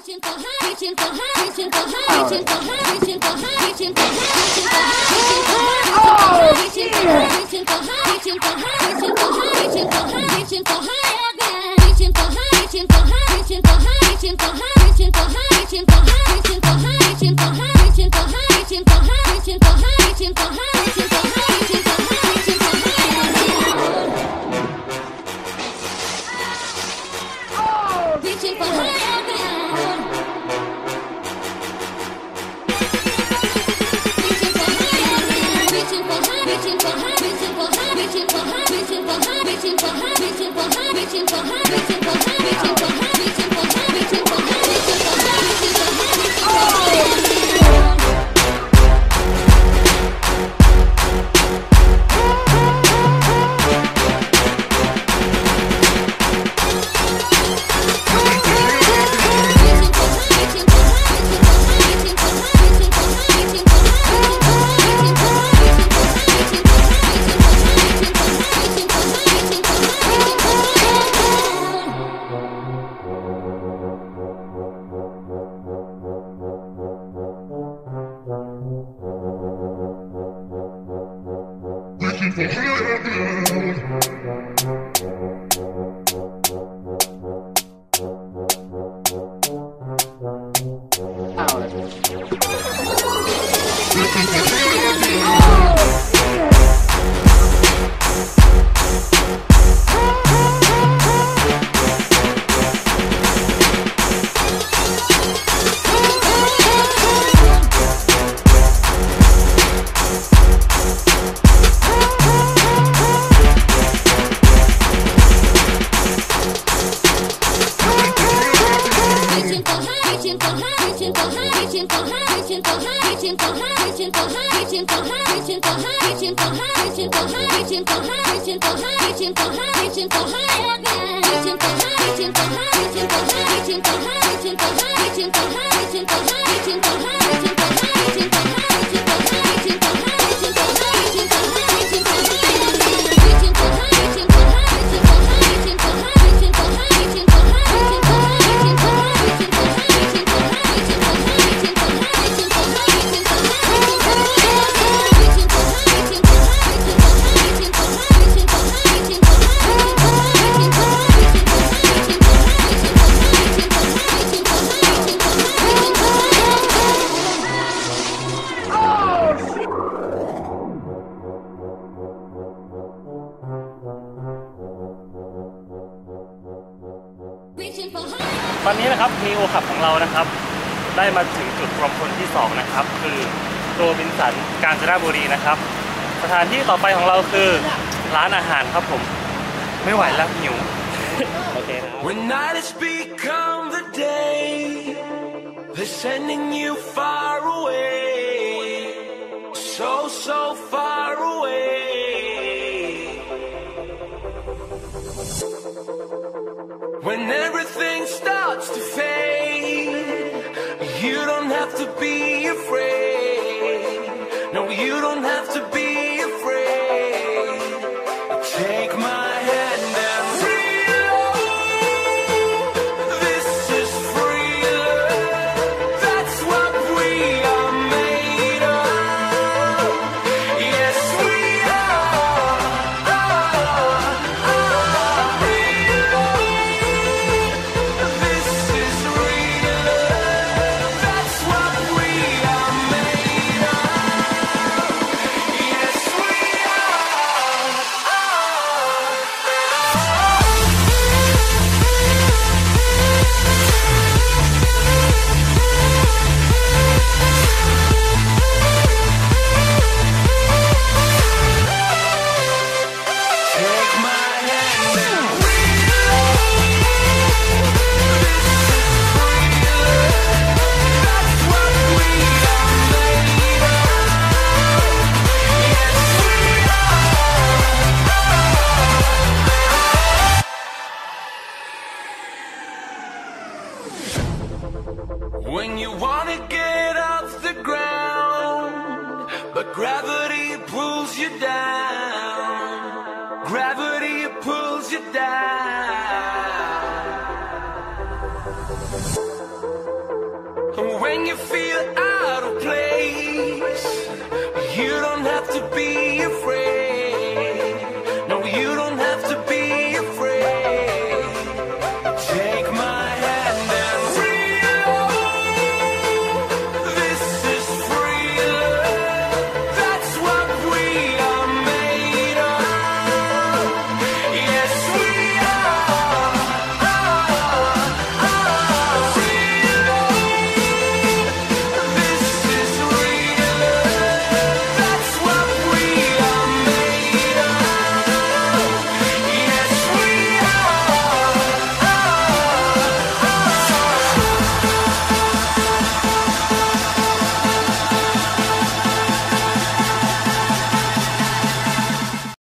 ตอนนี้นะครับมีโอขับของเรานะครับได้มาถึงจุดรวมพลที่2นะครับคือโรบินสันกาญจนบุรีนะครับสถานที่ต่อไปของเราคือร้านอาหารครับผมไม่ไหวแล้วหิวโอเคนะ When night has become the day they're sending you far away so far away When everything starts to fade, you don't have to be afraid. No, you don't have to be afraid. Take my hand and free love. This is free love. That's what we are made of. Yes, we are. When you wanna get off the ground, but gravity pulls you down. Gravity pulls you down. you feel out of place, you don't have to be afraid.